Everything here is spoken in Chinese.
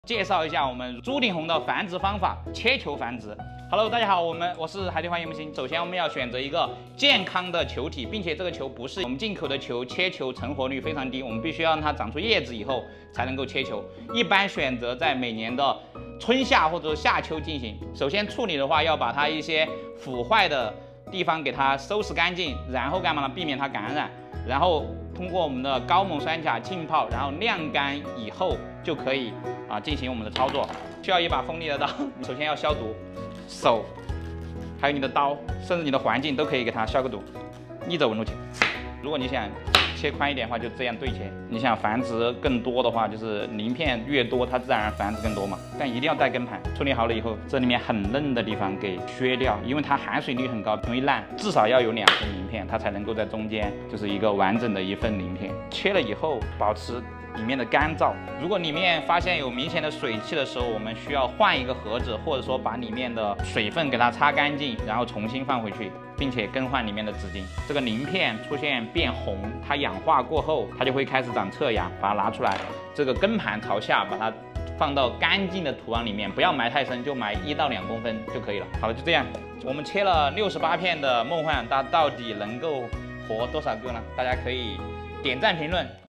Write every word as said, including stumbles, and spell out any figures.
介绍一下我们朱顶红的繁殖方法，切球繁殖。Hello， 大家好，我们我是海豚花叶木星。首先我们要选择一个健康的球体，并且这个球不是我们进口的球，切球成活率非常低，我们必须要让它长出叶子以后才能够切球。一般选择在每年的春夏或者夏秋进行。首先处理的话，要把它一些腐坏的地方给它收拾干净，然后干嘛呢？避免它感染，然后通过我们的高锰酸钾浸泡，然后晾干以后就可以啊进行我们的操作。需要一把锋利的刀，你首先要消毒，手，还有你的刀，甚至你的环境都可以给它消个毒，逆着纹路切。如果你想切宽一点的话，就这样对切。你想繁殖更多的话，就是鳞片越多，它自然而然繁殖更多嘛。但一定要带根盘。处理好了以后，这里面很嫩的地方给削掉，因为它含水率很高，容易烂。至少要有两份鳞片，它才能够在中间就是一个完整的一份鳞片。切了以后，保持里面的干燥。如果里面发现有明显的水汽的时候，我们需要换一个盒子，或者说把里面的水分给它擦干净，然后重新放回去，并且更换里面的纸巾。这个鳞片出现变红，它氧化过后，它就会开始长侧芽，把它拿出来，这个根盘朝下，把它放到干净的土壤里面，不要埋太深，就埋一到两公分就可以了。好了，就这样，我们切了六十八片的梦幻，它到底能够活多少个呢？大家可以点赞评论。